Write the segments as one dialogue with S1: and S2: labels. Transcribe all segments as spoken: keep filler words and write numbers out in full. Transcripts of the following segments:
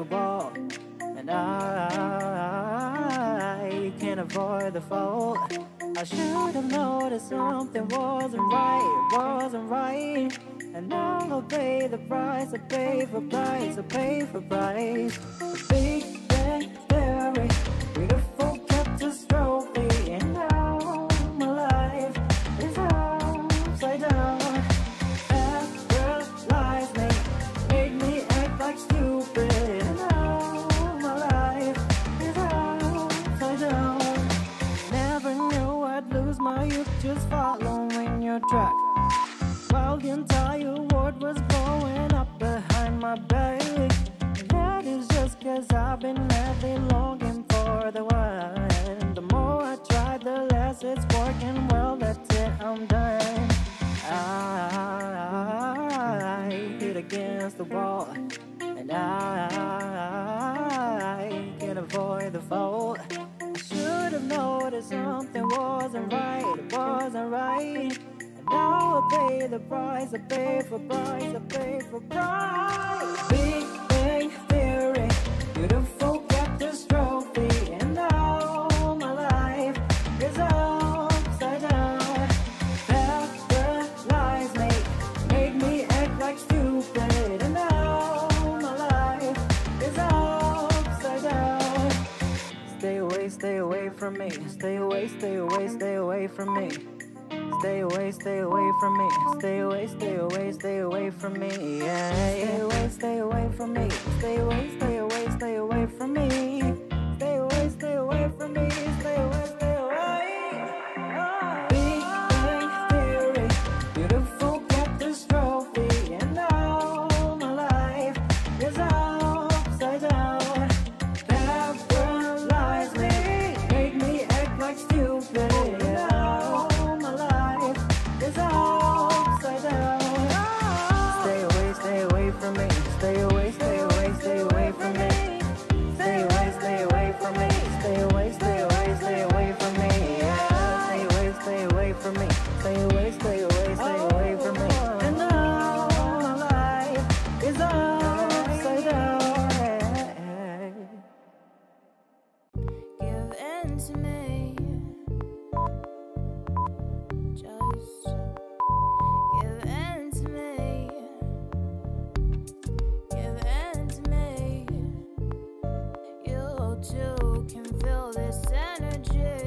S1: the wall, and I can't avoid the fault. I should have noticed something wasn't right, wasn't right. And now I'll pay the price, I pay for price, I pay for price. A big bang theory, beautiful catastrophe, and now my life is upside down. Paralyzed me, made me act like stupid, and now my life is upside down. Never knew I'd lose my youth just following your track, while the entire world was blowing up behind my back. That is just cause I've been madly longing for the one. The more I try, the less it's working. Well, that's it, I'm done. I hit against the wall, and I can't avoid the fault. I should have noticed something wasn't right, it wasn't right. Now I pay the price, I pay for price, I pay for price. Big Bang Theory, beautiful catastrophe, and now my life is upside down. Paralyzed me, made me act like stupid, and now my life is upside down. Stay away, stay away from me. Stay away, stay away, stay away from me. Stay away, stay away from me. Stay away, stay away, stay away from me. Yeah, stay away, stay away from me. Stay away, stay away, stay away from me. Stay away, stay away from me. Stay away, stay away. Oh. Big Bang Theory, beautiful catastrophe, and now my life is upside down. Paralyzed me, made me act like stupid. It's upside down. Stay away, stay away from me. Stay away, stay away, stay away from me. Stay away, stay away from me. Stay away, stay away, stay away from me. Yeah. Stay away, stay away from me. Stay away, stay away, stay away from me. And now my life is upside down.
S2: Give in to me. Just give in to me. Give in to me. You too can feel this energy.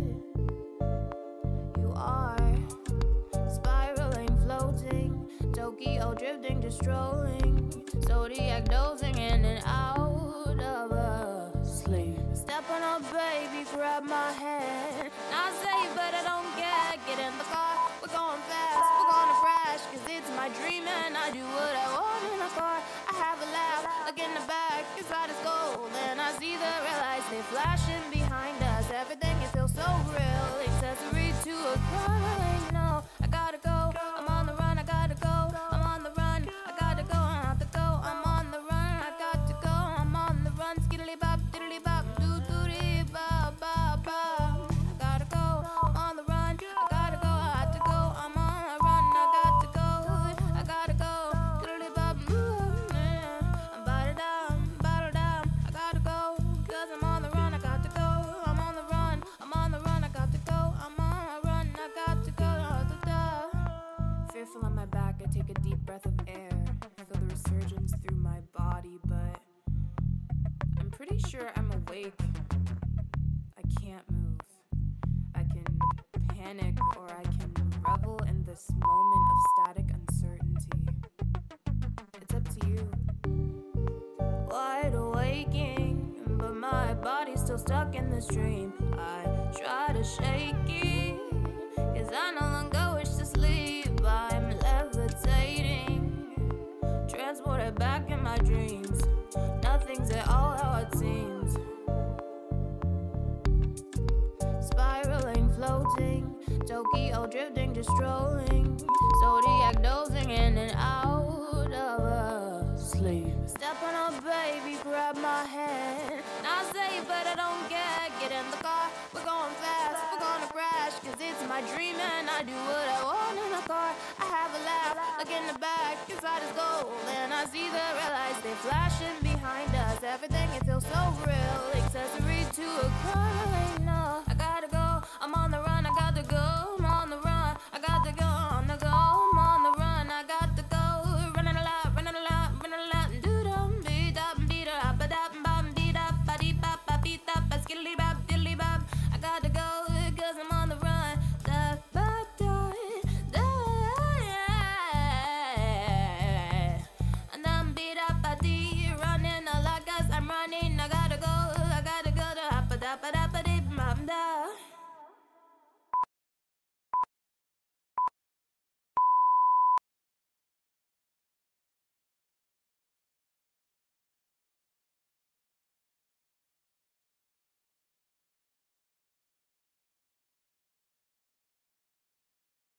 S2: You are spiraling, floating, Tokyo drifting, just strolling, zodiac dozing in and out of a sleep. Step on up, baby, grab my hand. Not safe, but I don't care. Get in the car, we're going fast, we're gonna crash, cause it's my dream and I do what I want in the car. I have a laugh, look in the back, inside is gold, and I see the red lights, they flashing behind us. Everything, it feels so real, accessory to a crime. You know, I gotta go, I'm on the run, I gotta go, I'm on the run, I gotta go, I have to go, I'm on the run, I got to go, I'm on the run, skiddly bop, diddly bop, doo doo dee bop bop bop. I gotta go, I'm on the run, I gotta go, I have to go, I'm on the run, I got to go, I gotta go, diddly bop, yeah. I'm bottled down, bottled down, I gotta go, cause I'm on the run, I got to go, I'm on the run, I'm on the run, I got to go, I'm on the run, I got to go, da, da, da. Fearful on my back, I take a deep breath of air, feel the resurgence through my body, but I'm pretty sure I'm awake. I can't move. I can panic or I can revel in this moment of static uncertainty. It's up to you. Wide awaking, but my body's still stuck in this dream. I try to shake it, cause I no longer wish to sleep. I'm levitating, transported back in my dreams. Nothing's at all how it seems. Spiraling, floating, Tokyo drifting, just strolling, zodiac dozing in and out of a sleep. Step on up, baby, grab my hand. Not safe, but I don't care. Get in the car, we're going fast, we're gonna crash, cause it's my dream and I do what I want in the car. I have a laugh, look in the back, inside is gold, and I see the red lights, They flashing behind us. Everything, it feels so real. Accessory to a crime.